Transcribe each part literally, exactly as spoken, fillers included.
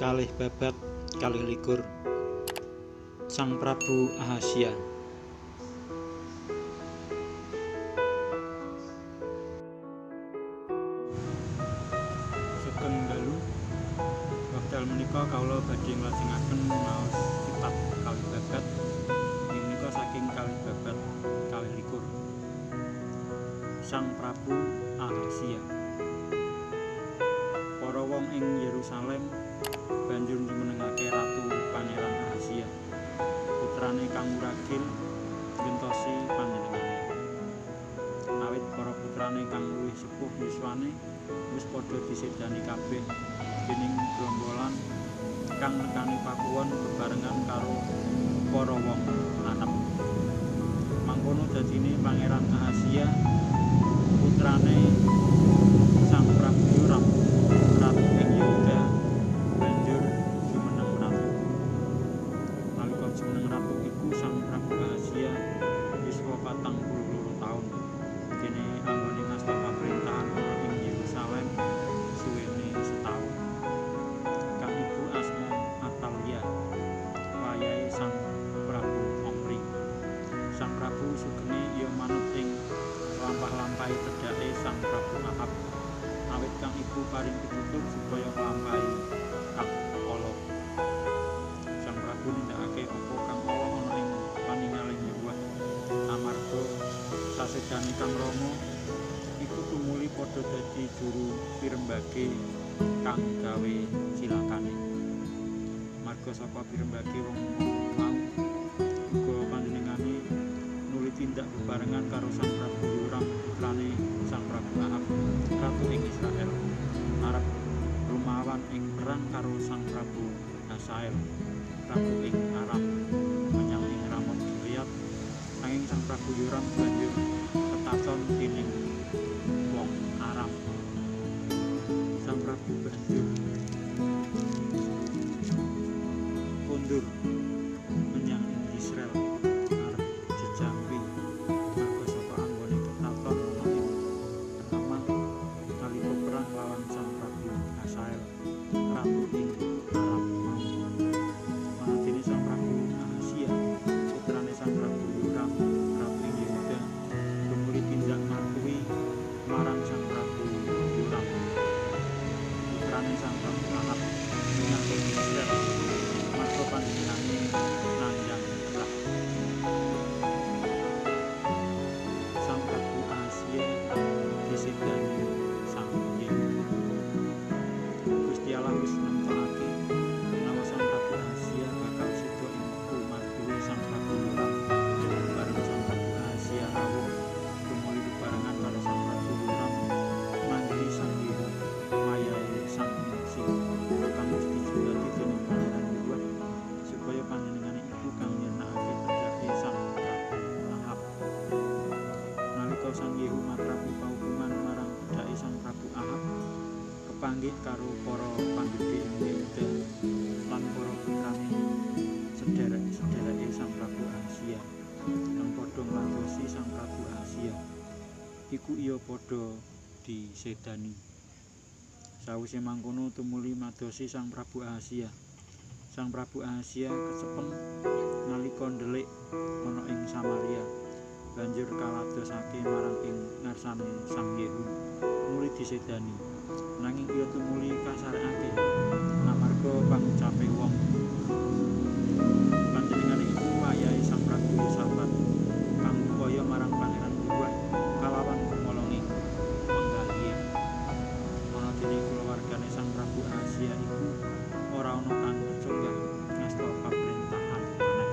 kalih babad kalih likur Sang Prabu Ahasya. Sugeng dalu wekdal menika kawula badhe nglajengaken maos kitab kalih babad menika saking kalih babad kalih likur Sang Prabu Ahasya. Para wong ing Yerusalem banjur jumenengake Ratu Pangeran Ahasya, putrane kang muragil ngentosi panjenengane. Awit para putrane kang luwih sepuh yuswane wis padha disedani kabeh dening grombolan kang nekani pakuwon bebarengan karo para wong lanang. Mangkono dadine Pangeran Ahasya putrane Sang Prabu Yoram ratu ing Yehuda banjur jumeneng ratu. Nalika jumeneng ratu iku Sang Prabu Ahasya yuswa patang puluh loro taun. Dene anggone ngasta pamrentahan ana ing Yerusalem suwene setahun. Kang ibu asma Atalia, wayahe Sang Prabu Omri. Sang Prabu sugenge ya manut ing lampah-lampahe cedhake Sang Prabu Ahab, awit kang ibu paring pitutur supaya nglampahi kang ala. Sang Prabu nindakake apa kang ala ana ing paningaling Yahweh, amarga sasedane kang Rama iku tumuli padha dadi juru pirembage kang gawe cilakane. Marga saka pirembage wong mau uga panjenengane nuli tindak bebarengan karo Sang Prabu Yoram putrane Sang Prabu Ahab ratu ing Israel, arep rumawan ing perang karo Sang Prabu Hasael ratu ing Aram menyang ing Ramon Gilead. Nanging Sang Prabu Yoram banjur ketaton dening wong Aram. Sang Prabu banjur mundur menyang ing Israel arep jejampi marga saka anggone ketaton ana ing Ramah nalika perang lawan Sang Prabu Hasael ratu ing Aram. Manadene Sang Prabu Ahasya putrane Sang Prabu Yoram ratu ing Yehuda tumuli tindak martuwi marang Sang Prabu Yoram putrane Sang Prabu Ahab menyang ing Israel marga panjenengane nanjang lah. Sang Prabu Ahasya disedani Sang Yehu. Gusti Allah wis nemtokake menawa Sang Prabu Ahasya bakal sida ing wektu martuwi Sang Prabu Yoram. Bareng Sang Prabu Ahasya rawuh tumuli bebarengan karo Sang Prabu Yoram mandiri Sang Yehu wayahe Sang Sing kang wis dijulati dening Pangeran Yahweh supaya panjenengane iku kang nyenakake cedhake Sang Prabu Ahab. Nalika Sang Yehu matrapi paukuman marang cedhake Sang Prabu Ahab, kepanggih karo para panggede ing Yehuda lan para putrane sederek-sedereke Sang Prabu Ahasya kang padha ngladosi Sang Prabu Ahasya iku iya padha disedani. Sawise mangkono tumuli madosi Sang Prabu Ahasya. Sang Prabu Ahasya kecepeng nalika ndelik ana ing Samaria, banjur kaladosake marang ing ngarsane Sang Yehu muli disedani. Nanging iya tumuli kasarekake amarga pangucape wong. Panjenengane iku wayahe Sang Prabu Yosafat kang upaya marang Pangeran Yahweh kalawan gumolonging penggahian. Ana dene kulawargane Sang Prabu Ahasya iku ora ana kang coba ngasta pamrentahan maneh.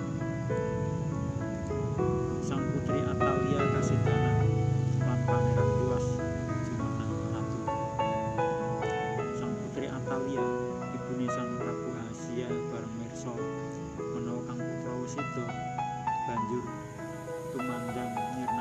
Sang putri Atalia kasedanan lan Pangeran Yoas jumeneng ratu. Sang putri Atalia ibune Sang Prabu Ahasya bareng mirsa menawa kang putra wis seda banjur tumandang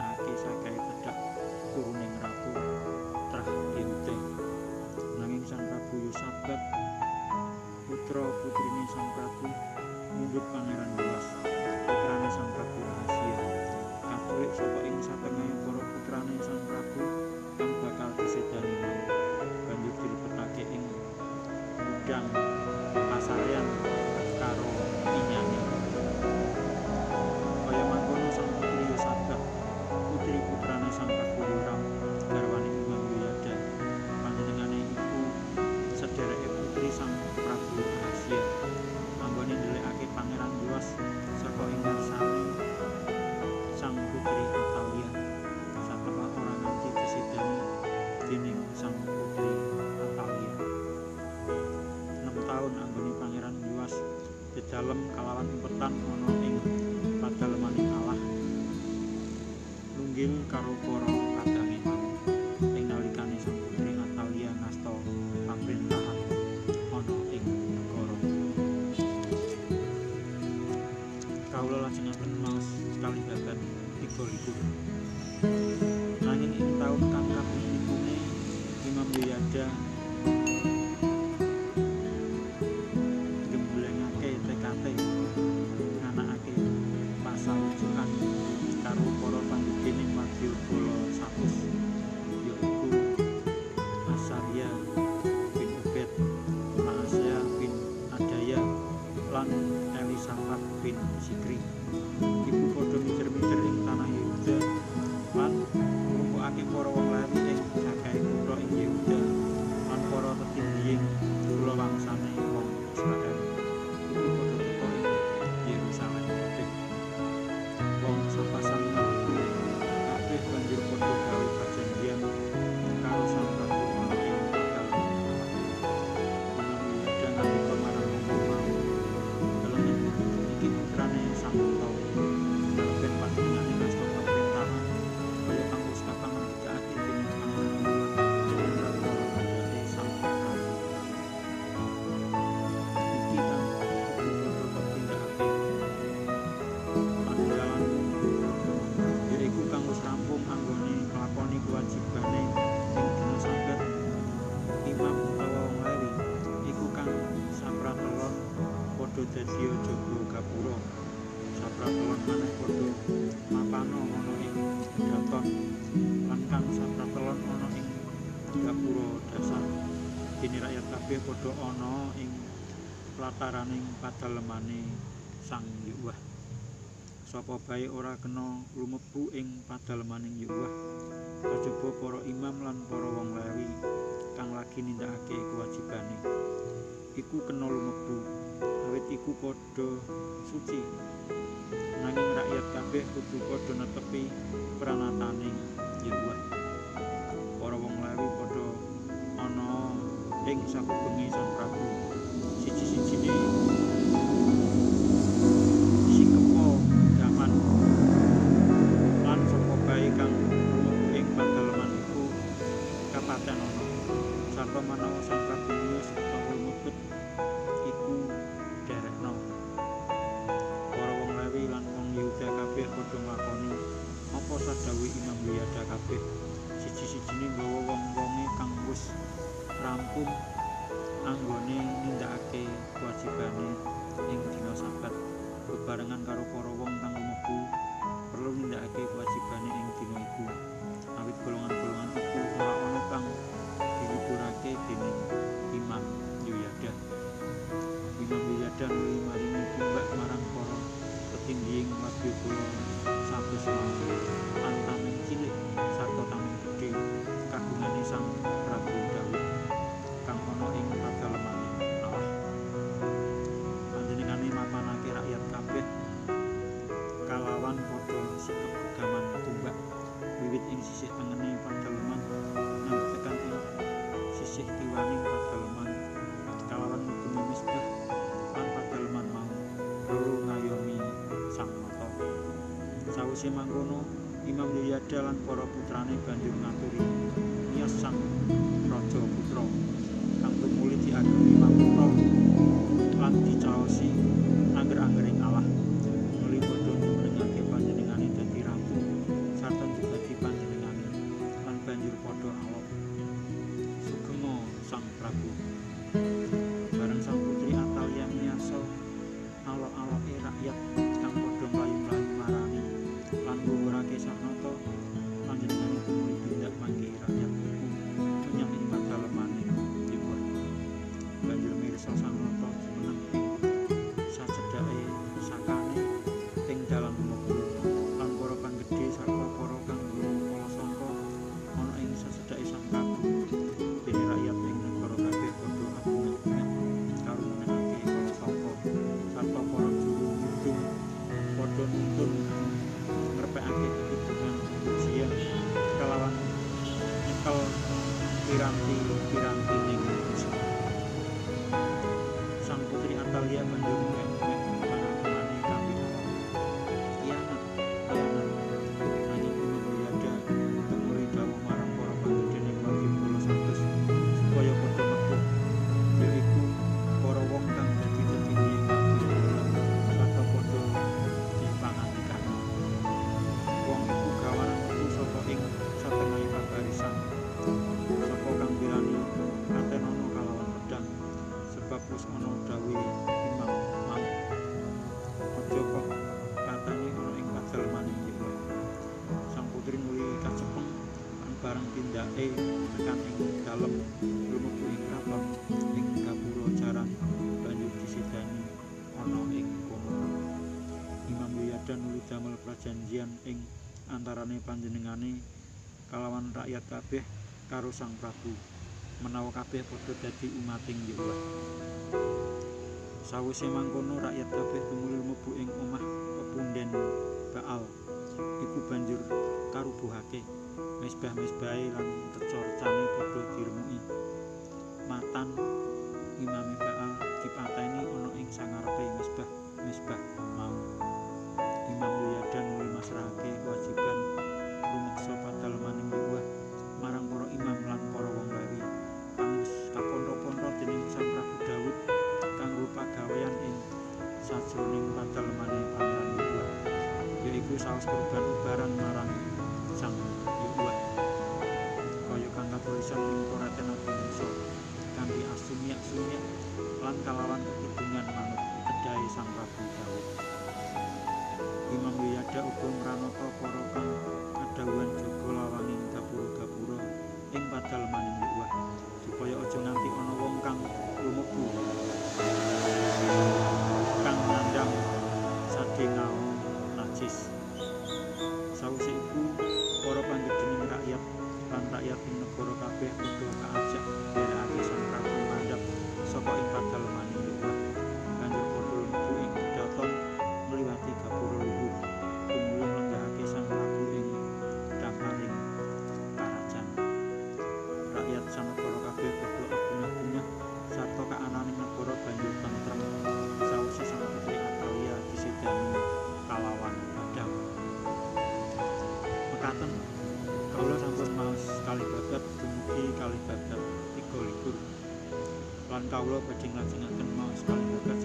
dalem kalawan umpetan ana ing padalemaning Allah lunggil karo para kadange mau ing nalikane Sang Putri Atalia ngasta pamrentahan ana ing negara. Kawula lajengaken maos kalibaban tiga likur. Nanging ing taun kang kaping pikune Imam Yuyada gemblengake tekate nganakake pasalujukan karo para panggening wadyabala satus yaiku Asaria bin Ubed, Maasya bin Adaya lan Elisafat bin Sikri. Iku padha mijer-mijer ing tanah Yehuda lan nglumpukake para wong Lewi ing jagahe kutha ing Yehuda lan para tetindhing kula wangsane wong Israel. Iku padha teka ing Yerusalem kabeh. Wong sapasang kabeh banjur padha gawe perjanjian karo Sang Prabu ana ing bakal dan nalika marang wong mau dalem iki putrane Sang Prabu ben panjenengane ngasta pamrentahan kaya kang wis kapangandikaake dening Pangeran Allah lan para pendhete Sang Prabu. Iki kang kudu tindakake panjenengan yaiku kang wis rampung anggone nglakoni kewajibane ing dina Sabat. Imam utawa wong Lewi iku kang sapratelon padha dadi jaba gapura. Sapratelon maneh padha mapano ana ing kraton lan kang sapratelon ana ing gapura dasar. Dene rakyat kabeh padha ana ing plataraning padalemane Sang Yehuwah. Sapa bae ora kena lumebu ing padalemaning Yehuwah kajaba para imam lan para wong Lewi kang lagi nindakake kewajibane. Iku kena lumebu awit iku padha suci. Nanging rakyat kabeh kudu padha netepi pranataning Yehuwah. Para wong Lewi padha ana ing sakubenge Sang Prabu. Siji-sijine sikepo gaman lan sapa bae kang lumebu ing padaleman iku kapaten ana. Sarta manawa Sang Prabu wis lumebet iku derekno. Para wong Lewi lan wong Yehuda kabeh padha nglakoni apa sadhawuhe Imam Yuyada kabeh. Siji-sijine nggawa wong-wonge kang wis rampung anggone nindakake kewajibane ing dina Sabat. Bebarengan karo para wong kang lumebu perlu nindakake kewajibane ing dina iku. Awit golongan-golongan iku ora ana kang diliburake dening Imam Yuyada. Imam Yuyada nuli maringi tumbak marang para tetindhing wadyabala satus mau lan tameng cilik sarta tameng gedhe kagungane Sang Prabu Daud kang ana ing padalemane Allah. Panjenengane mapanake rakyat kabeh kalawan padha sikep gegaman tumbak wiwit ing sisih tengene padaleman nganti tekan ing sisih kiwaning padaleman kalawan ngukumi misbah lan padaleman mau perlu ngayomi sang mata. Sawise mangkono Imam Yuyada lan para putrane banjur ngaturi miyos Sang Raja Putra kang tumuli diagemi mangkutha lan dicaosi angger-anggering Allah. Nuli padha nyuwunake panjenengane dadi ratu sarta dadi panjenengane lan banjur padha alop. Sugeng Sang Prabu. Bareng Sang Putri Atalia miyasa alok-aloke rakyat kang padha mlayu-mlayu marani lan nguwurake sarnata panjenengane tumuli tindak manggihi rakyat iku menyang ing padalemane Yehuwah. Banjur mirsa Sang Nata jumeneng ing sacedhake sakane ing dalan lumebu lan para panggedhe sarta para kang ngguru kala sangka ana ing sacedhake Sang Prabu. Dene rakyat ing negara kabeh padha abungan-bungan karo menengake kala sangka sarta para juru njunjung padha nuntun ngrepekake hitungan ujian kelawan nyekel piranti-piranti ning Sang Putri Atalia banjur ngek-ngek dalem lumebu ing kraton ing gapura jaran banjur disidani ana ing kono. Imam Yuyada nuli damel prajanjian ing antarane panjenengane kalawan rakyat kabeh karo Sang Prabu menawa kabeh padha dadi umating Allah. Sawise mangkono rakyat kabeh tumuli mlebu ing omah pepunden Baal iku banjur karubuhake mesbah-mesbahe lan reca-recane padha diremuki. Matan imame Baal dipateni ana ing sangarepe mesbah-mesbah mau. Imam Yuyada nuli masrahake kewajiban rumeksa padalemaning Allah marang para imam lan para wong lewi kang wis kapontho-pontho dening Sang Prabu Daud kanggo pagawean ing sajroning padhalemane Pangeran Allah, yaiku saos kurban ubaran marang Sang Allah kaya kang katulisan ing Toraten Nabi Musa kanthi asumyak-sumyak lan kalawan kekidungan manut kedahe Sang Prabu Daud. Imam Yuyada uga mranata para kang kadhawuhan jaga lawaning gapura-gapura ing padhalemaning Allah supaya aja nganti ana wong kang lumebu kang nandhang sadengao najis. Sawise iku para panggedhening rakyat lan rakyat ing negara kabeh padha kaajak nderekake Sang Prabu mandhap saka ing padhalemaning Allah banjur padha lumebu ing kedaton ngliwati gapura luhur tumuli nglenggahake Sang Prabu ing dhamparing karajan. Rakyat sanegara kabeh padha abunah-bunah sarta kaananing negara banjur tentrem sawise Sang Putri Atalia disidani kalawan padhang. Mekaten kawula sampun maos kalih babad dumugi kalih babad tiga likur lan kawula badhe nglajengaken maos kalih babad